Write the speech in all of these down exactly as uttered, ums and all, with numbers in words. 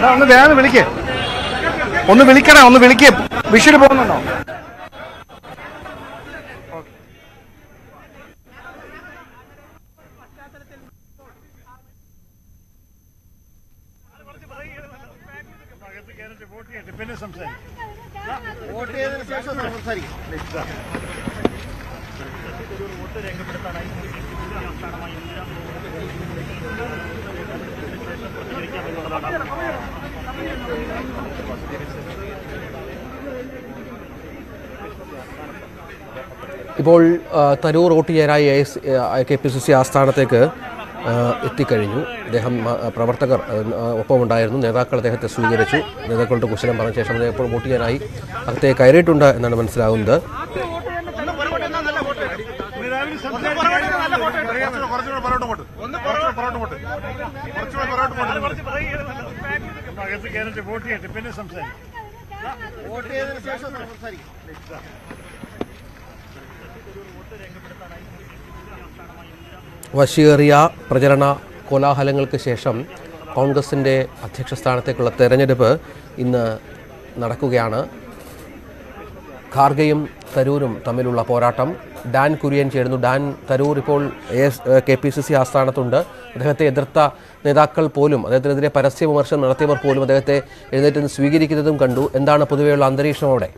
ഒന്ന് വേഗം വിളിക്കേ ഒന്ന് വിളിക്കണേ ഒന്ന് വിളിക്കേ വിഷയിൽ പോകുന്നുണ്ടോ? ഇപ്പോൾ തരൂർ വോട്ട് ചെയ്യാനായി കെ പി സി സി ആസ്ഥാനത്തേക്ക് എത്തിക്കഴിഞ്ഞു. അദ്ദേഹം പ്രവർത്തകർ ഒപ്പമുണ്ടായിരുന്നു. നേതാക്കൾ അദ്ദേഹത്തെ സ്വീകരിച്ചു. നേതാക്കളുടെ കുശലം പറഞ്ഞ ശേഷം അദ്ദേഹം ഇപ്പോൾ വോട്ട് ചെയ്യാനായി അകത്തേക്ക് കയറിയിട്ടുണ്ട് എന്നാണ് മനസ്സിലാകുന്നത്. വശീറിയ പ്രചരണ കോലാഹലങ്ങൾക്ക് ശേഷം കോൺഗ്രസിൻ്റെ അധ്യക്ഷ സ്ഥാനത്തേക്കുള്ള തെരഞ്ഞെടുപ്പ് ഇന്ന് നടക്കുകയാണ്. ഖാർഗെയും തരൂരും തമ്മിലുള്ള പോരാട്ടം. ഡാൻ കുര്യൻ ചേരുന്നു. ഡാൻ, തരൂർ ഇപ്പോൾ കെ പി സി സി ആസ്ഥാനത്തുണ്ട്. അദ്ദേഹത്തെ എതിർത്ത നേതാക്കൾ പോലും, അദ്ദേഹത്തിനെതിരെ പരസ്യ വിമർശനം നടത്തിയവർ പോലും അദ്ദേഹത്തെ എഴുന്നേറ്റ് സ്വീകരിക്കുന്നതും കണ്ടു. എന്താണ് പൊതുവെയുള്ള അന്തരീക്ഷം അവിടെ?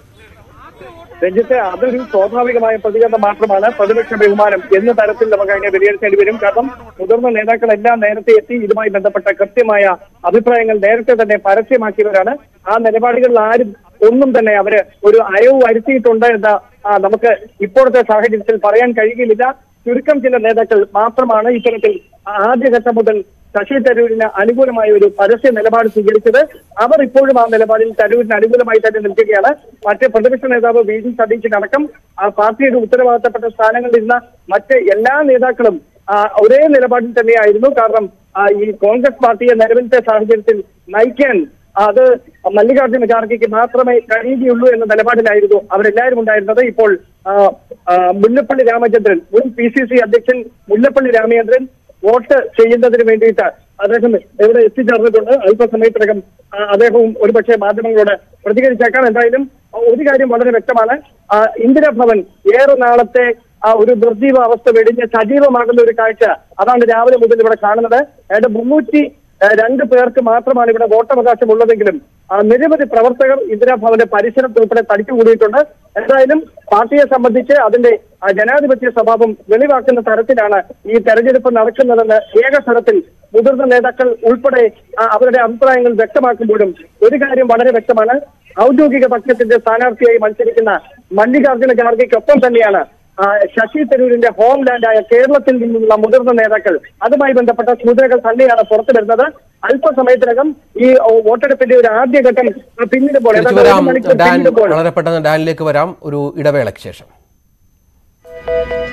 രഞ്ജിത്ത്, അതൊരു സ്വാഭാവികമായ പ്രതികരണം മാത്രമാണ്. പ്രതിപക്ഷ ബഹുമാനം എന്ന തരത്തിൽ നമുക്ക് അതിനെ വിലയിരുത്തേണ്ടി വരും. കാരണം മുതിർന്ന നേതാക്കളെല്ലാം നേരത്തെ എത്തി ഇതുമായി ബന്ധപ്പെട്ട കൃത്യമായ അഭിപ്രായങ്ങൾ നേരത്തെ തന്നെ പരസ്യമാക്കിയവരാണ്. ആ നിലപാടുകളിൽ ആരും ഒന്നും തന്നെ അവര് ഒരു അയവ് വരുത്തിയിട്ടുണ്ട് എന്ന് നമുക്ക് ഇപ്പോഴത്തെ സാഹചര്യത്തിൽ പറയാൻ കഴിയുന്നില്ല. ചുരുക്കം ചില നേതാക്കൾ മാത്രമാണ് ഇത്തരത്തിൽ ആദ്യഘട്ടം മുതൽ ശശി തരൂരിന് അനുകൂലമായ ഒരു പരസ്യ നിലപാട് സ്വീകരിച്ചത്. അവർ ഇപ്പോഴും ആ നിലപാടിൽ തരൂരിന് അനുകൂലമായി തന്നെ നിൽക്കുകയാണ്. മറ്റ് പ്രതിപക്ഷ നേതാവ് വി ഡി സതീശനടക്കം ആ പാർട്ടിയുടെ ഉത്തരവാദിത്തപ്പെട്ട സ്ഥാനങ്ങളിൽ ഇരുന്ന മറ്റ് എല്ലാ നേതാക്കളും ഒരേ നിലപാടിൽ തന്നെയായിരുന്നു. കാരണം ഈ കോൺഗ്രസ് പാർട്ടിയെ നിലവിലത്തെ സാഹചര്യത്തിൽ നയിക്കാൻ അത് മല്ലികാർജുന ഖാർഗെക്ക് മാത്രമേ കഴിയുകയുള്ളൂ എന്ന നിലപാടിലായിരുന്നു അവരെല്ലാവരും ഉണ്ടായിരുന്നത്. ഇപ്പോൾ മുല്ലപ്പള്ളി രാമചന്ദ്രൻ, മുൻ പി സി സി അധ്യക്ഷൻ മുല്ലപ്പള്ളി രാമചന്ദ്രൻ വോട്ട് ചെയ്യുന്നതിന് വേണ്ടിയിട്ട് അദ്ദേഹം ഇവിടെ എത്തിച്ചേർന്നിട്ടുണ്ട്. അല്പസമയത്തിനകം അദ്ദേഹവും ഒരുപക്ഷെ മാധ്യമങ്ങളോട് പ്രതികരിച്ചേക്കാം. എന്തായാലും ഒരു കാര്യം വളരെ വ്യക്തമാണ്. ഇന്ദിരാഭവൻ ഏറെ നാളത്തെ ആ ഒരു നിർജീവ അവസ്ഥ വെടിഞ്ഞ് സജീവമാകുന്ന ഒരു കാഴ്ച അതാണ് രാവിലെ മുതൽ ഇവിടെ കാണുന്നത്. ഏതാണ്ട് മുന്നൂറ്റി രണ്ട് പേർക്ക് മാത്രമാണ് ഇവിടെ വോട്ടവകാശം ഉള്ളതെങ്കിലും നിരവധി പ്രവർത്തകർ ഇന്ദിരാഭവന്റെ പരിസരത്ത് ഉൾപ്പെടെ തടിച്ചുകൂടിയിട്ടുണ്ട്. എന്തായാലും പാർട്ടിയെ സംബന്ധിച്ച് അതിന്റെ ജനാധിപത്യ സ്വഭാവം വെളിവാക്കുന്ന തരത്തിലാണ് ഈ തെരഞ്ഞെടുപ്പ് നടക്കുന്നതെന്ന് ഏകസ്വരത്തിൽ മുതിർന്ന നേതാക്കൾ ഉൾപ്പെടെ അവരുടെ അഭിപ്രായങ്ങൾ വ്യക്തമാക്കുമ്പോഴും ഒരു കാര്യം വളരെ വ്യക്തമാണ്. ഔദ്യോഗിക പക്ഷത്തിന്റെ സ്ഥാനാർത്ഥിയായി മത്സരിക്കുന്ന മല്ലികാർജുന ഖാർഗെക്കൊപ്പം തന്നെയാണ് ശശി തരൂരിന്റെ ഹോം ലാൻഡായ കേരളത്തിൽ നിന്നുള്ള മുതിർന്ന നേതാക്കൾ. അതുമായി ബന്ധപ്പെട്ട സൂചനകൾ തന്നെയാണ് പുറത്തു വരുന്നത്. അല്പസമയത്തിനകം ഈ വോട്ടെടുപ്പിന്റെ ഒരു ആദ്യഘട്ടം പിന്നിടുമ്പോൾ വളരെ പെട്ടെന്ന് ഡാനിലേക്ക് വരാം ഒരു ഇടവേളയ്ക്ക് ശേഷം.